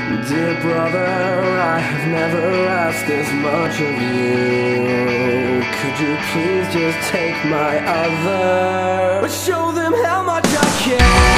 Dear brother, I have never asked this much of you. Could you please just take my other? Show them how much I care.